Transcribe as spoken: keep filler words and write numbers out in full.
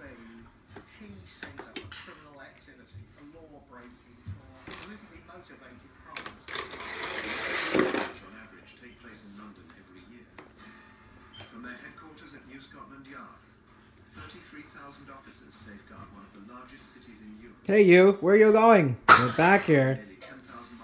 Hey you, where are you going? Get back here.